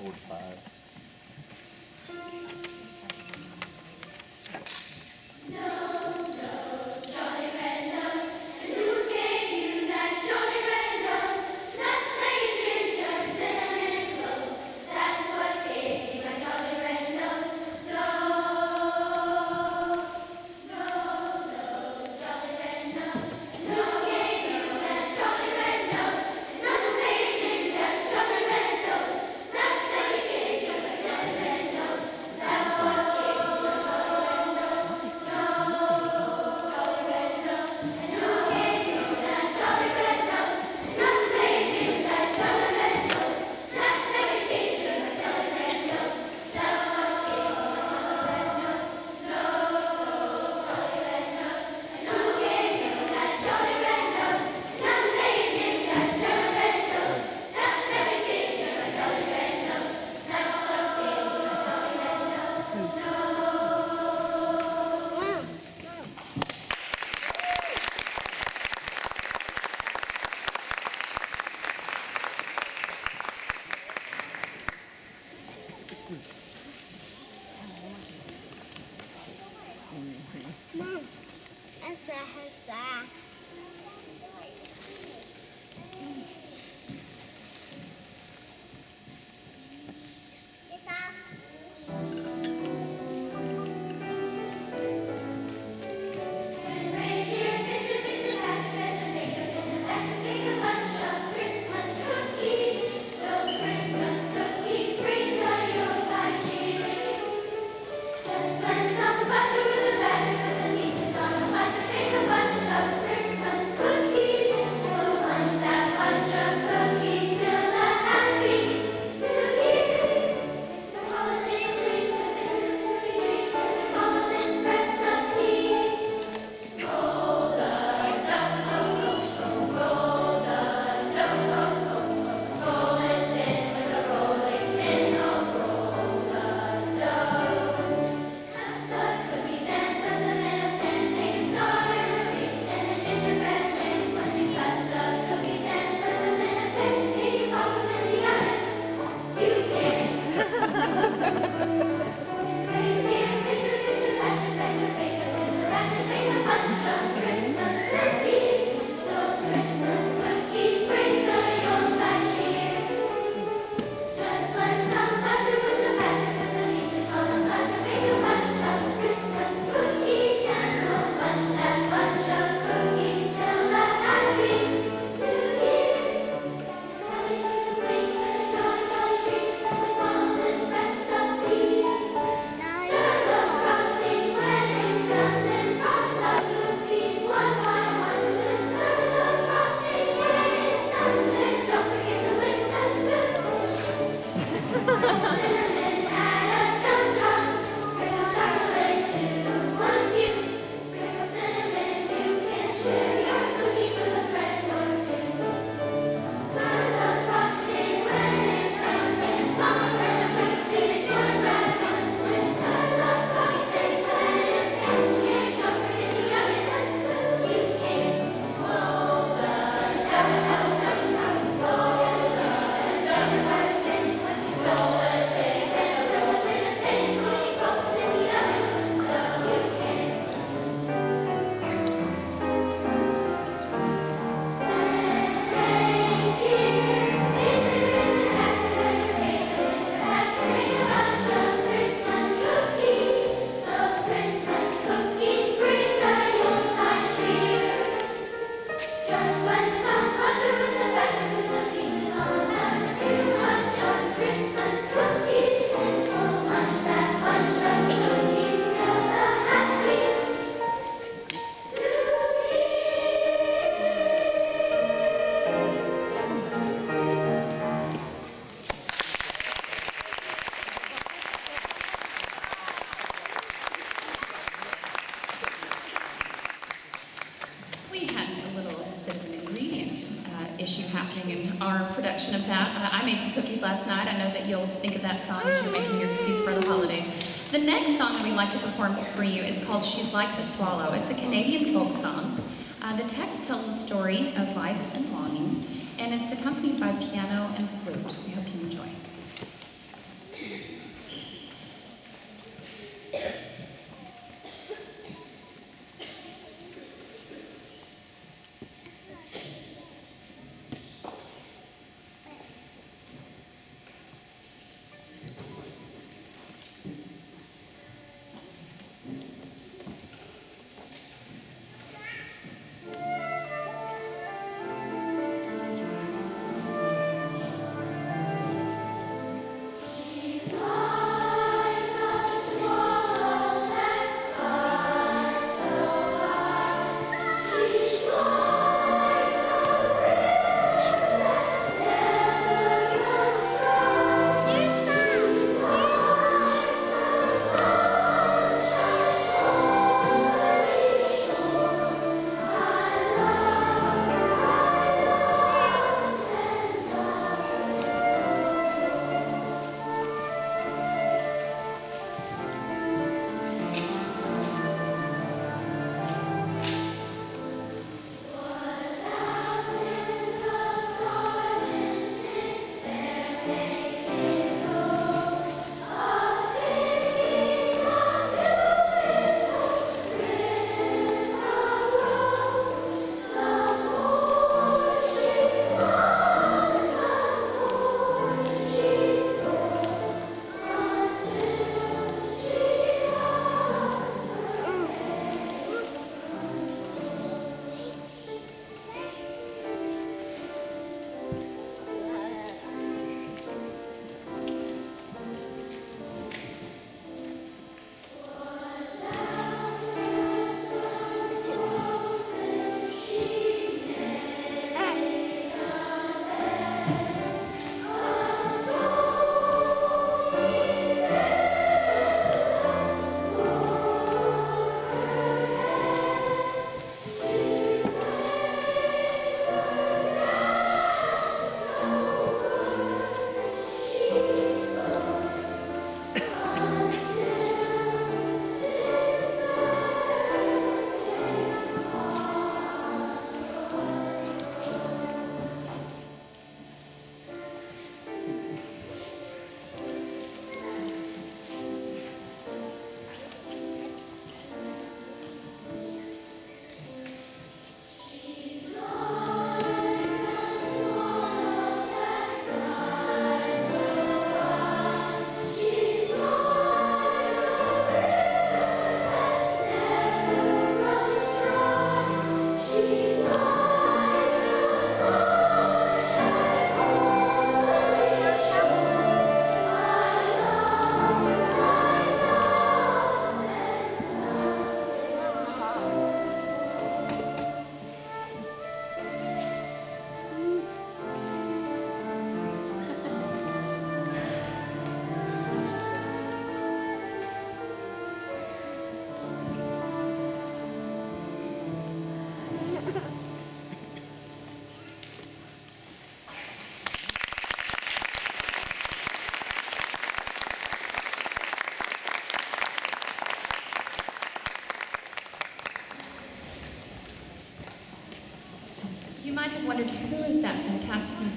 45. Mom, that's a huzzah. Issue happening in our production of that. I made some cookies last night. I know that you'll think of that song as you're making your cookies for the holiday. The next song that we'd like to perform for you is called She's Like the Swallow. It's a Canadian folk song. The text tells the story of life and longing, and it's accompanied by piano and flute. We hope you enjoy.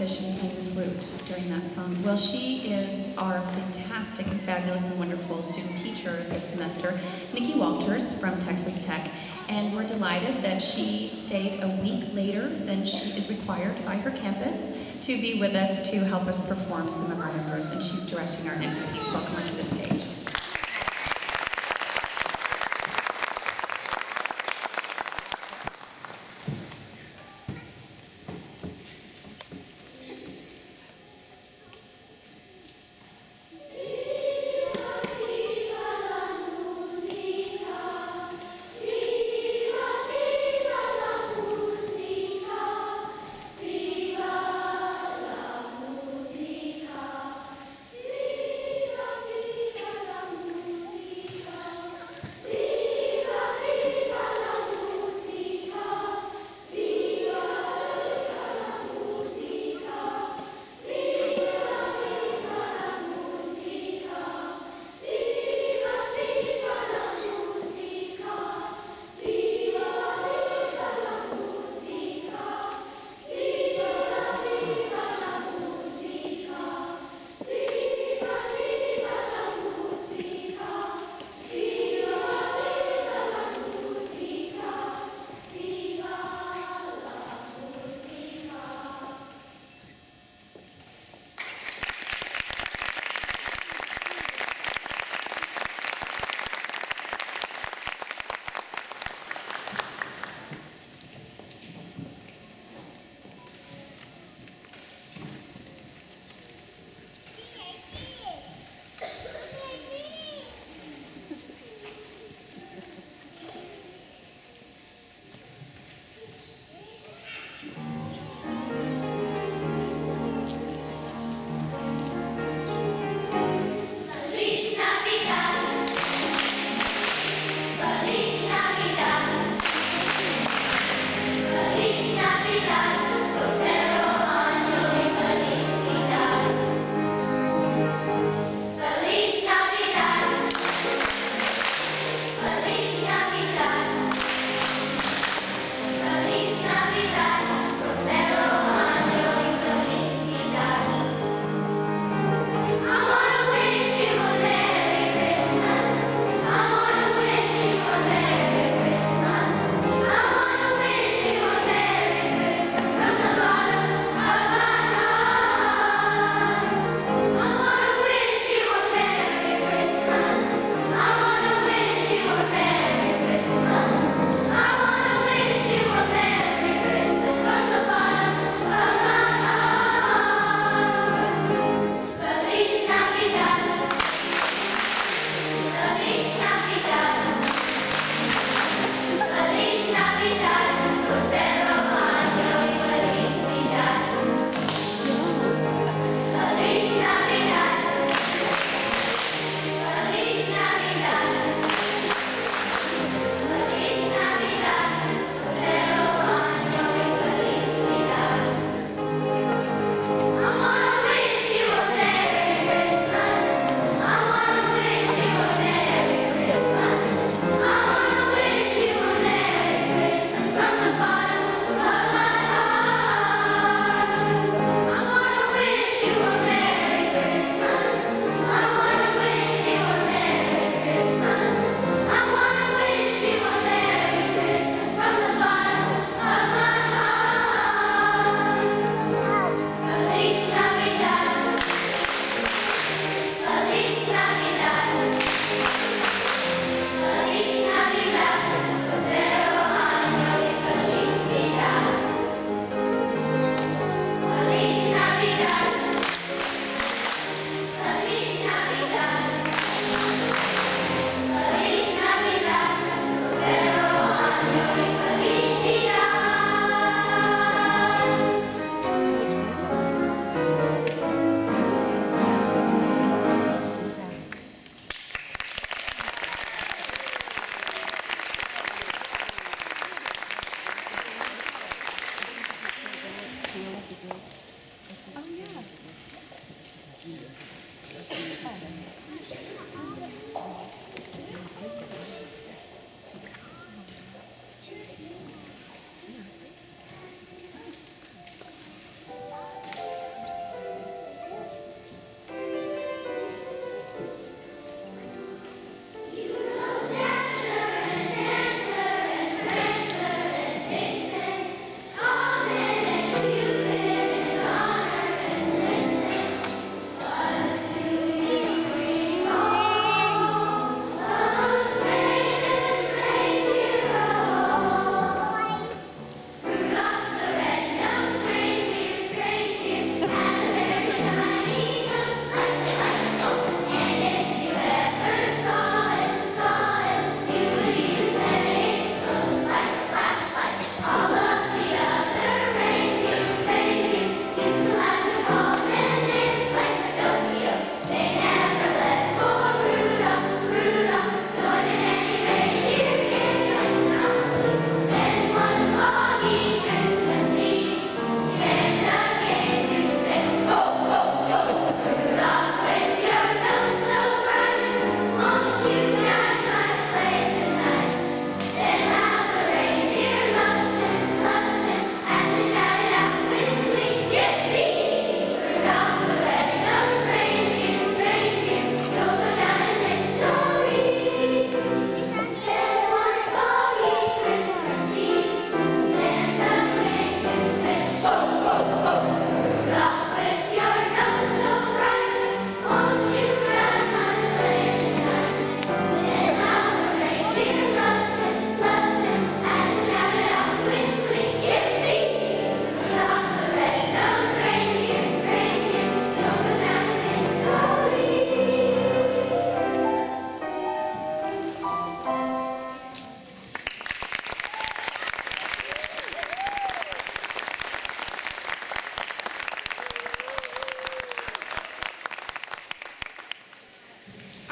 says she played the flute during that song. Well, she is our fantastic and fabulous and wonderful student teacher this semester, Nikki Walters from Texas Tech. And we're delighted that she stayed a week later than she is required by her campus to be with us to help us perform some of our numbers. And she's directing our next piece. Welcome her to the stage.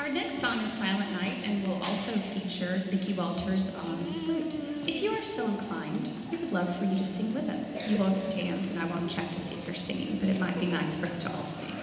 Our next song is Silent Night and will also feature Vicki Walters on flute. If you are so inclined, we would love for you to sing with us. You won't stand and I won't check to see if you're singing, but it might be nice for us to all sing.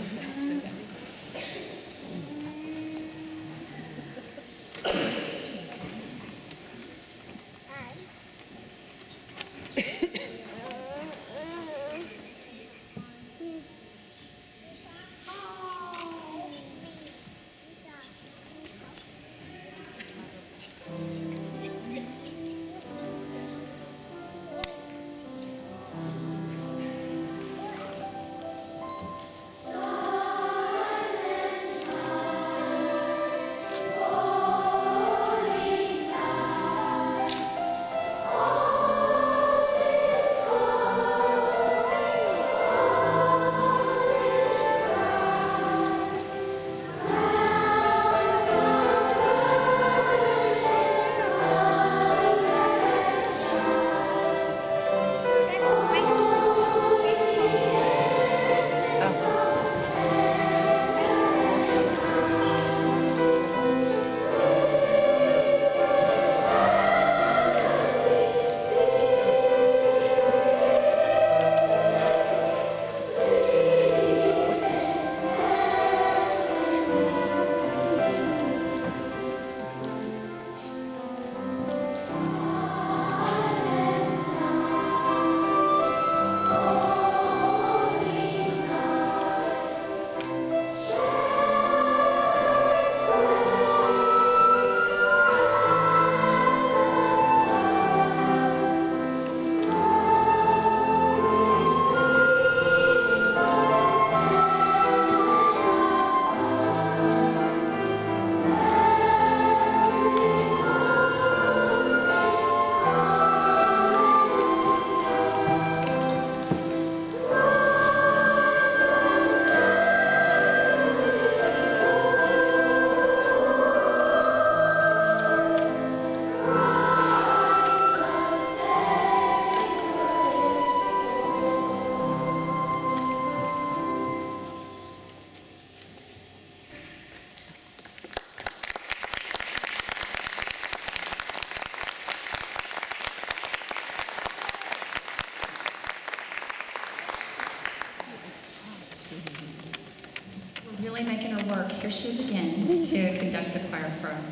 Really making her work. Here she is again to conduct the choir for us.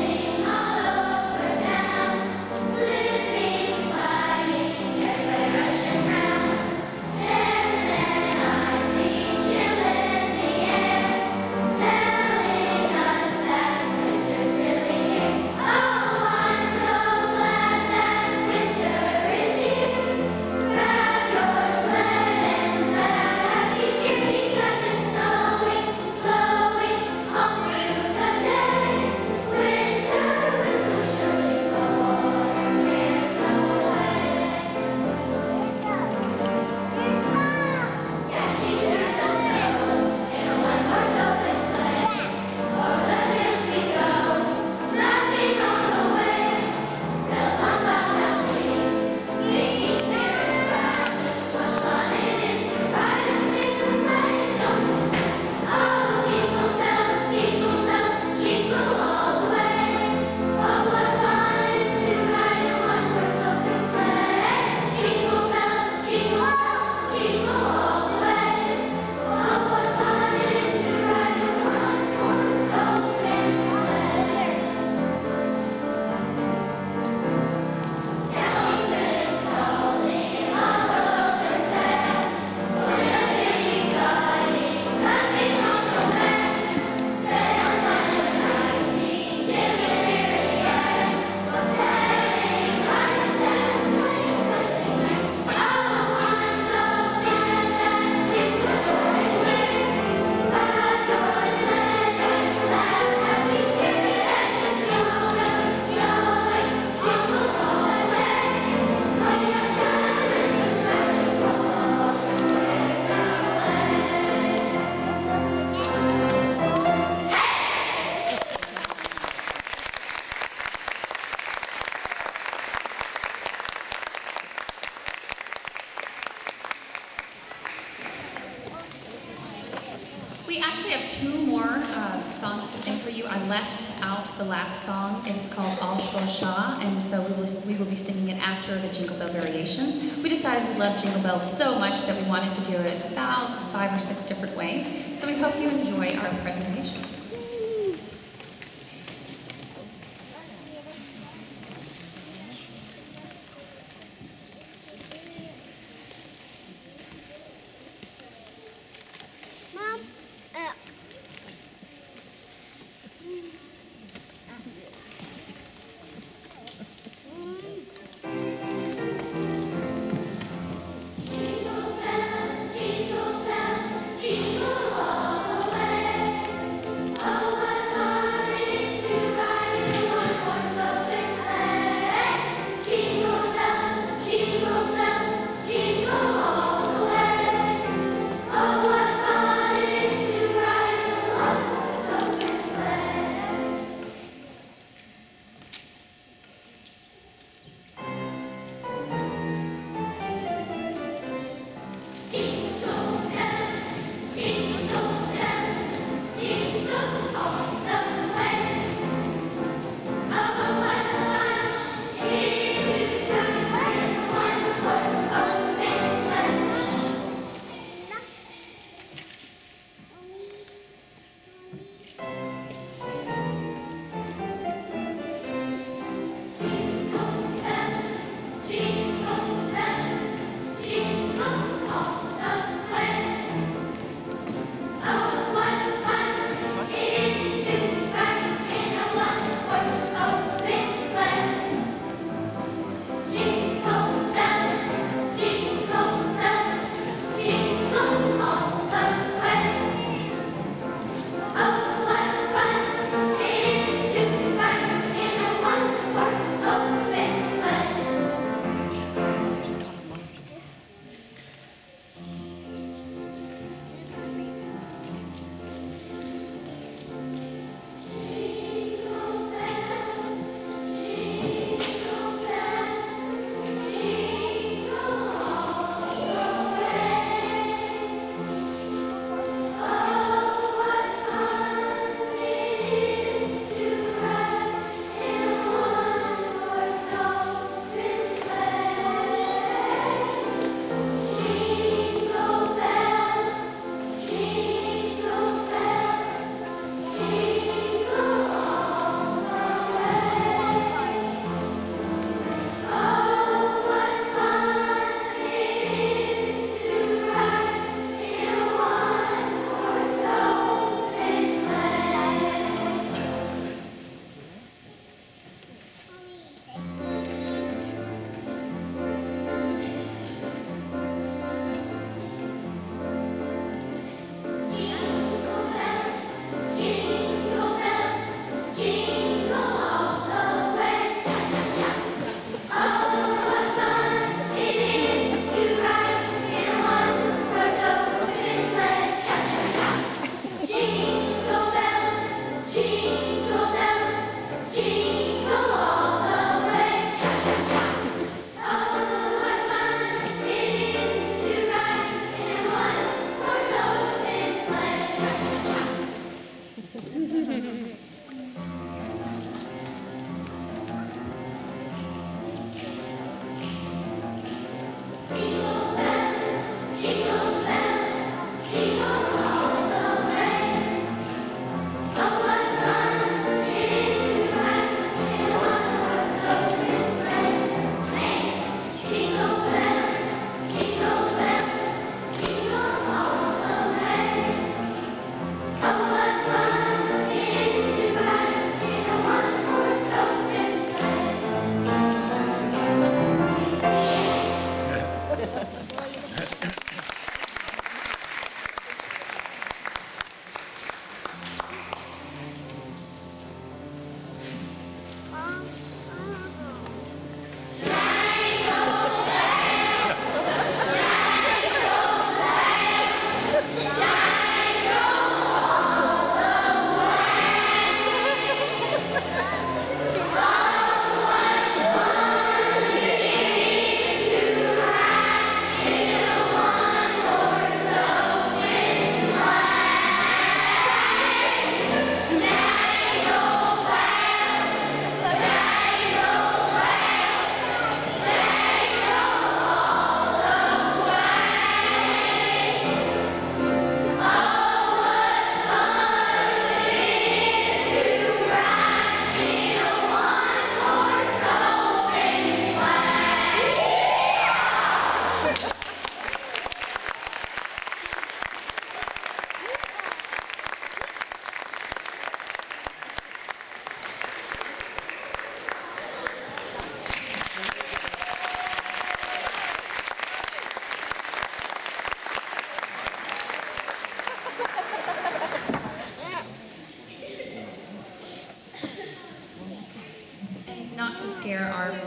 Sleeping, sliding, everywhere. question for you. I left out the last song. It's called All Shore Shah, and so we will be singing it after the Jingle Bell Variations. We decided we loved Jingle Bells so much that we wanted to do it about 5 or 6 different ways. So we hope you enjoy our presentation. Mom, Jingle bells, jingle all the way.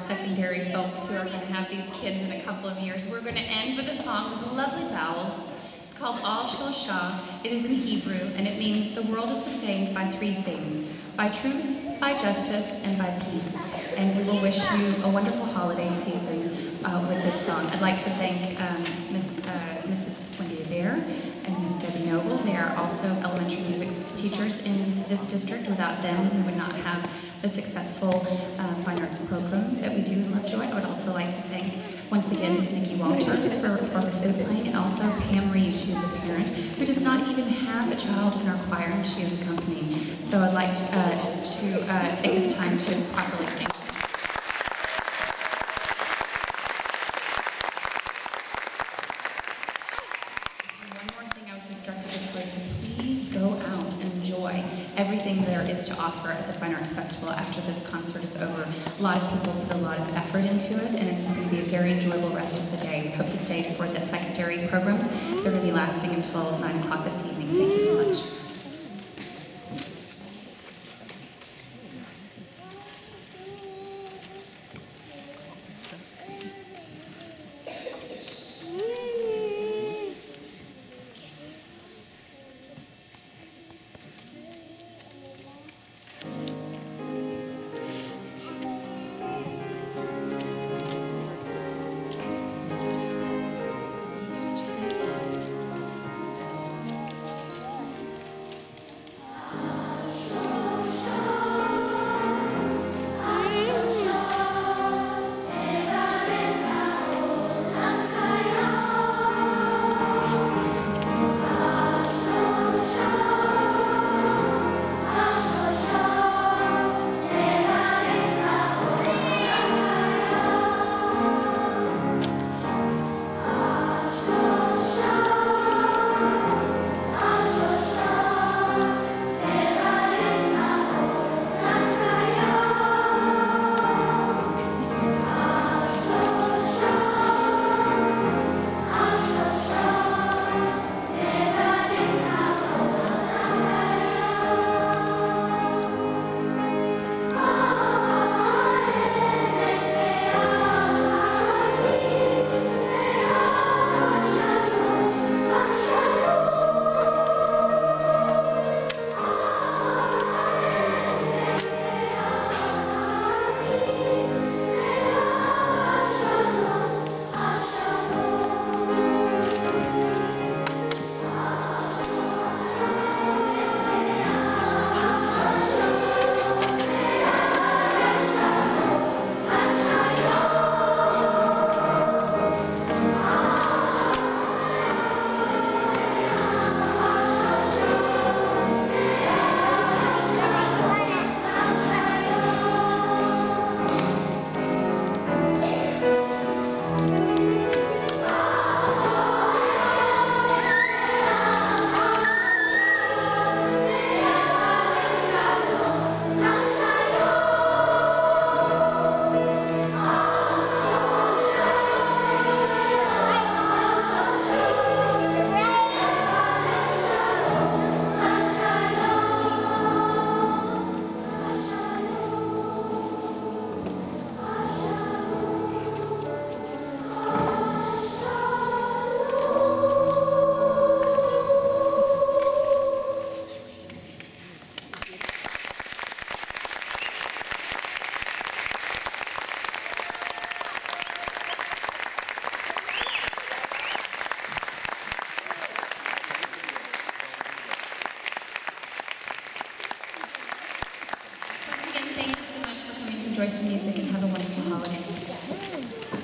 secondary folks who are going to have these kids in a couple of years. We're going to end with a song with lovely vowels. It's called Al Shel Shah. It is in Hebrew, and it means the world is sustained by three things: by truth, by justice, and by peace. And we will wish you a wonderful holiday season with this song. I'd like to thank Mrs. Wendy Adair and Miss Debbie Noble. They are also elementary music teachers in this district. Without them, we would not have the successful fine arts program that we do in Lovejoy. I would also like to thank, once again, Nikki Walters for her fiddle playing, and also Pam Reed. She is a parent who does not even have a child in our choir, and she is accompanying. So I'd like to take this time to properly thank. Everything there is to offer at the Fine Arts Festival after this concert is over. A lot of people put a lot of effort into it, and it's going to be a very enjoyable rest of the day. We hope you stay for the secondary programs. They're going to be lasting until 9 o'clock this evening. Thank you so much. Enjoy some music and have a wonderful holiday.